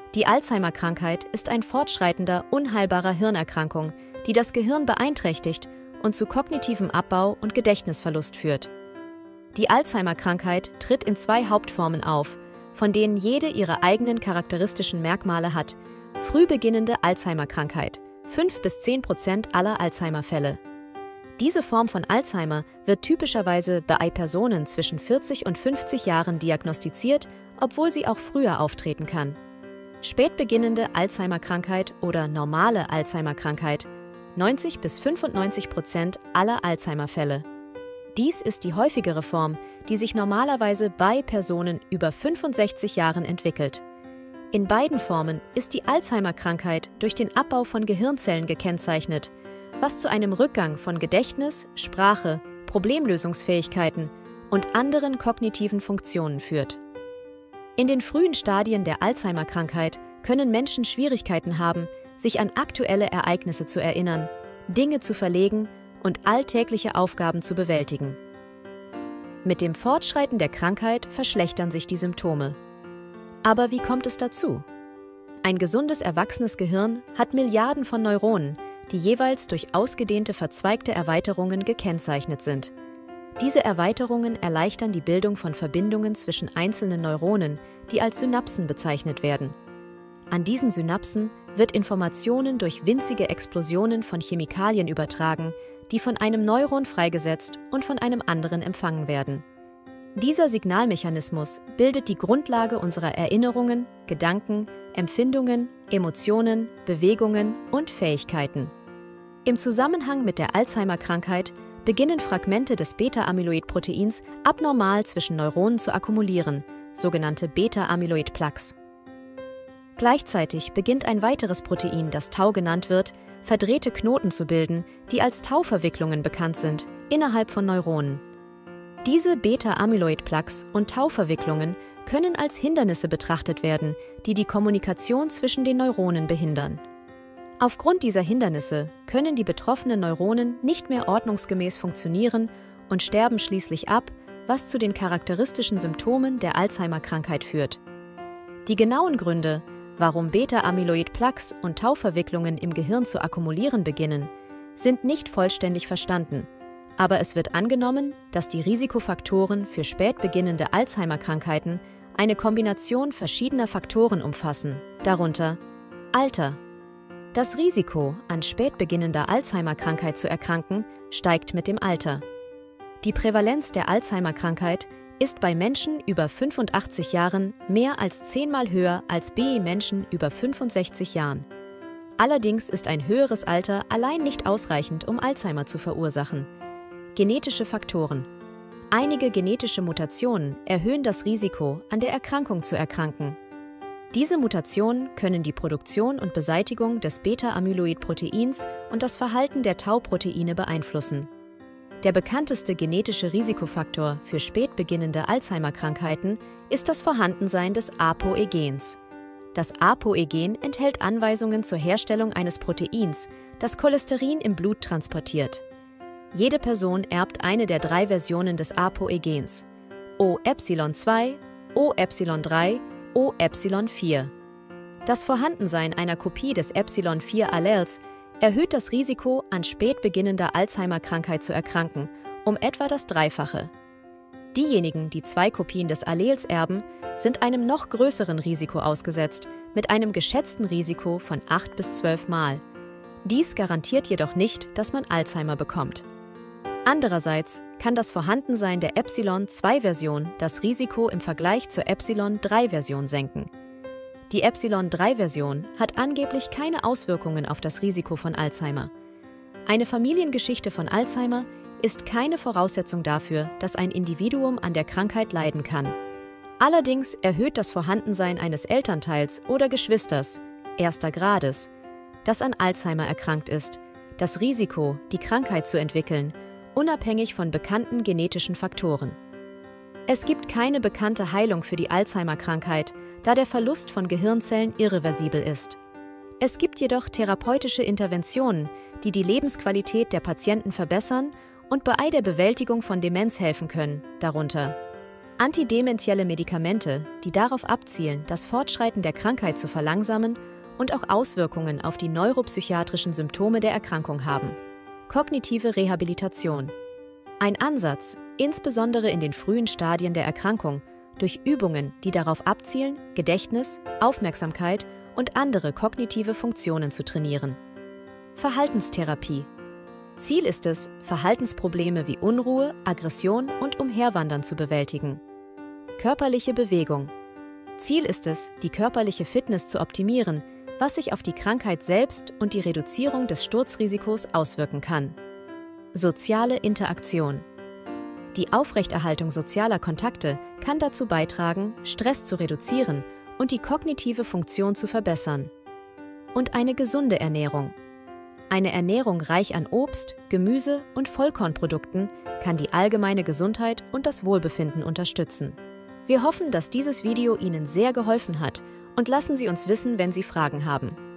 Die Alzheimer-Krankheit ist ein fortschreitender, unheilbarer Hirnerkrankung, die das Gehirn beeinträchtigt und zu kognitivem Abbau und Gedächtnisverlust führt. Die Alzheimer-Krankheit tritt in 2 Hauptformen auf, von denen jede ihre eigenen charakteristischen Merkmale hat. Früh beginnende Alzheimer-Krankheit, 5–10% aller Alzheimer-Fälle. Diese Form von Alzheimer wird typischerweise bei Personen zwischen 40 und 50 Jahren diagnostiziert, obwohl sie auch früher auftreten kann. Spätbeginnende Alzheimer-Krankheit oder normale Alzheimer-Krankheit, 90–95% aller Alzheimer-Fälle. Dies ist die häufigere Form, die sich normalerweise bei Personen über 65 Jahren entwickelt. In beiden Formen ist die Alzheimer-Krankheit durch den Abbau von Gehirnzellen gekennzeichnet, was zu einem Rückgang von Gedächtnis, Sprache, Problemlösungsfähigkeiten und anderen kognitiven Funktionen führt. In den frühen Stadien der Alzheimer-Krankheit können Menschen Schwierigkeiten haben, sich an aktuelle Ereignisse zu erinnern, Dinge zu verlegen und alltägliche Aufgaben zu bewältigen. Mit dem Fortschreiten der Krankheit verschlechtern sich die Symptome. Aber wie kommt es dazu? Ein gesundes erwachsenes Gehirn hat Milliarden von Neuronen, die jeweils durch ausgedehnte verzweigte Erweiterungen gekennzeichnet sind. Diese Erweiterungen erleichtern die Bildung von Verbindungen zwischen einzelnen Neuronen, die als Synapsen bezeichnet werden. An diesen Synapsen wird Informationen durch winzige Explosionen von Chemikalien übertragen, die von einem Neuron freigesetzt und von einem anderen empfangen werden. Dieser Signalmechanismus bildet die Grundlage unserer Erinnerungen, Gedanken, Empfindungen, Emotionen, Bewegungen und Fähigkeiten. Im Zusammenhang mit der Alzheimer-Krankheit beginnen Fragmente des Beta-Amyloid-Proteins abnormal zwischen Neuronen zu akkumulieren, sogenannte Beta-Amyloid-Plaques. Gleichzeitig beginnt ein weiteres Protein, das Tau genannt wird, verdrehte Knoten zu bilden, die als Tauverwicklungen bekannt sind, innerhalb von Neuronen. Diese Beta-Amyloid-Plaques und Tauverwicklungen können als Hindernisse betrachtet werden, die die Kommunikation zwischen den Neuronen behindern. Aufgrund dieser Hindernisse können die betroffenen Neuronen nicht mehr ordnungsgemäß funktionieren und sterben schließlich ab, was zu den charakteristischen Symptomen der Alzheimer-Krankheit führt. Die genauen Gründe, warum Beta-Amyloid-Plaques und Tauverwicklungen im Gehirn zu akkumulieren beginnen, sind nicht vollständig verstanden, aber es wird angenommen, dass die Risikofaktoren für spät beginnende Alzheimer-Krankheiten eine Kombination verschiedener Faktoren umfassen, darunter Alter. Das Risiko, an spät beginnender Alzheimer-Krankheit zu erkranken, steigt mit dem Alter. Die Prävalenz der Alzheimer-Krankheit ist bei Menschen über 85 Jahren mehr als 10-mal höher als bei Menschen über 65 Jahren. Allerdings ist ein höheres Alter allein nicht ausreichend, um Alzheimer zu verursachen. Genetische Faktoren. Einige genetische Mutationen erhöhen das Risiko, an der Erkrankung zu erkranken. Diese Mutationen können die Produktion und Beseitigung des Beta-Amyloid-Proteins und das Verhalten der Tau-Proteine beeinflussen. Der bekannteste genetische Risikofaktor für spät beginnende Alzheimer-Krankheiten ist das Vorhandensein des ApoE-Gens. Das ApoE-Gen enthält Anweisungen zur Herstellung eines Proteins, das Cholesterin im Blut transportiert. Jede Person erbt eine der 3 Versionen des ApoE-Gens: OY2, OY3, OY4. Das Vorhandensein einer Kopie des Epsilon-4-Alleels erhöht das Risiko, an spät beginnender Alzheimer-Krankheit zu erkranken, um etwa das Dreifache. Diejenigen, die 2 Kopien des Alleels erben, sind einem noch größeren Risiko ausgesetzt, mit einem geschätzten Risiko von 8 bis 12 Mal. Dies garantiert jedoch nicht, dass man Alzheimer bekommt. Andererseits kann das Vorhandensein der Epsilon-2-Version das Risiko im Vergleich zur Epsilon-3-Version senken. Die Epsilon-3-Version hat angeblich keine Auswirkungen auf das Risiko von Alzheimer. Eine Familiengeschichte von Alzheimer ist keine Voraussetzung dafür, dass ein Individuum an der Krankheit leiden kann. Allerdings erhöht das Vorhandensein eines Elternteils oder Geschwisters, erster Grades, das an Alzheimer erkrankt ist, das Risiko, die Krankheit zu entwickeln, unabhängig von bekannten genetischen Faktoren. Es gibt keine bekannte Heilung für die Alzheimer-Krankheit, da der Verlust von Gehirnzellen irreversibel ist. Es gibt jedoch therapeutische Interventionen, die die Lebensqualität der Patienten verbessern und bei der Bewältigung von Demenz helfen können, darunter Antidementielle Medikamente, die darauf abzielen, das Fortschreiten der Krankheit zu verlangsamen und auch Auswirkungen auf die neuropsychiatrischen Symptome der Erkrankung haben. Kognitive Rehabilitation. Ein Ansatz, insbesondere in den frühen Stadien der Erkrankung, durch Übungen, die darauf abzielen, Gedächtnis, Aufmerksamkeit und andere kognitive Funktionen zu trainieren. Verhaltenstherapie. Ziel ist es, Verhaltensprobleme wie Unruhe, Aggression und Umherwandern zu bewältigen. Körperliche Bewegung. Ziel ist es, die körperliche Fitness zu optimieren, was sich auf die Krankheit selbst und die Reduzierung des Sturzrisikos auswirken kann. Soziale Interaktion. Die Aufrechterhaltung sozialer Kontakte kann dazu beitragen, Stress zu reduzieren und die kognitive Funktion zu verbessern. Und eine gesunde Ernährung. Eine Ernährung reich an Obst, Gemüse und Vollkornprodukten kann die allgemeine Gesundheit und das Wohlbefinden unterstützen. Wir hoffen, dass dieses Video Ihnen sehr geholfen hat und lassen Sie uns wissen, wenn Sie Fragen haben.